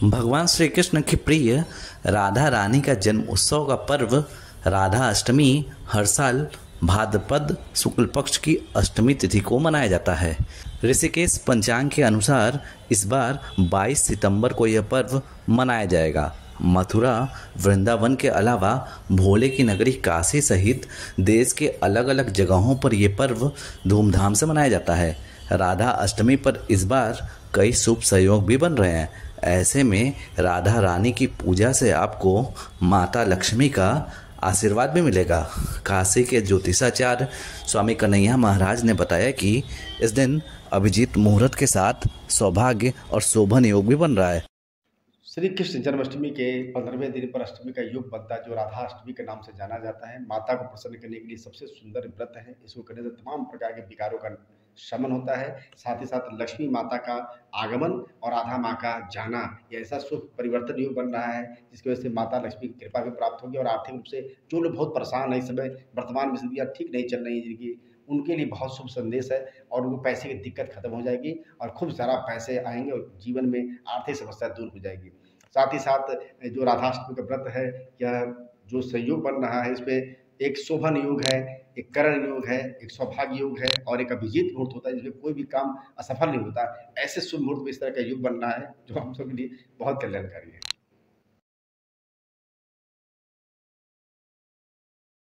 भगवान श्री कृष्ण की प्रिय राधा रानी का जन्म उत्सव का पर्व राधा अष्टमी हर साल भाद्रपद शुक्ल पक्ष की अष्टमी तिथि को मनाया जाता है। ऋषिकेश पंचांग के अनुसार इस बार 22 सितंबर को यह पर्व मनाया जाएगा। मथुरा वृंदावन के अलावा भोले की नगरी काशी सहित देश के अलग अलग जगहों पर यह पर्व धूमधाम से मनाया जाता है। राधा अष्टमी पर इस बार कई शुभ संयोग भी बन रहे हैं। ऐसे में राधा रानी की पूजा से आपको माता लक्ष्मी का आशीर्वाद भी मिलेगा। काशी के ज्योतिषाचार्य स्वामी कन्हैया महाराज ने बताया कि इस दिन अभिजीत मुहूर्त के साथ सौभाग्य और शोभन योग भी बन रहा है। श्री कृष्ण जन्माष्टमी के 15वें दिन पर अष्टमी का योग बनता है, जो राधा अष्टमी के नाम से जाना जाता है। माता को प्रसन्न करने के लिए सबसे सुंदर व्रत है। इसको करने से तमाम प्रकार के विकारों का शमन होता है। साथ ही साथ लक्ष्मी माता का आगमन और राधा माँ का जाना, यह ऐसा शुभ परिवर्तन योग बन रहा है जिसकी वजह से माता लक्ष्मी की कृपा भी प्राप्त होगी। और आर्थिक रूप से जो लोग बहुत परेशान है, इस समय वर्तमान में स्थितियाँ ठीक नहीं चल रही है जिनकी, उनके लिए बहुत शुभ संदेश है और उनको पैसे की दिक्कत खत्म हो जाएगी और खूब सारा पैसे आएंगे और जीवन में आर्थिक समस्या दूर हो जाएगी। साथ ही साथ जो राधाष्टमी का व्रत है, यह जो संयोग बन रहा है, इसमें एक शोभन योग है, एक करण योग है, एक सौभाग्य योग है और एक अभिजीत मुहूर्त होता है जिसमें कोई भी काम असफल नहीं होता। ऐसे शुभ मुहूर्त में इस तरह का योग बन रहा है जो हम सब के लिए बहुत कल्याणकारी है।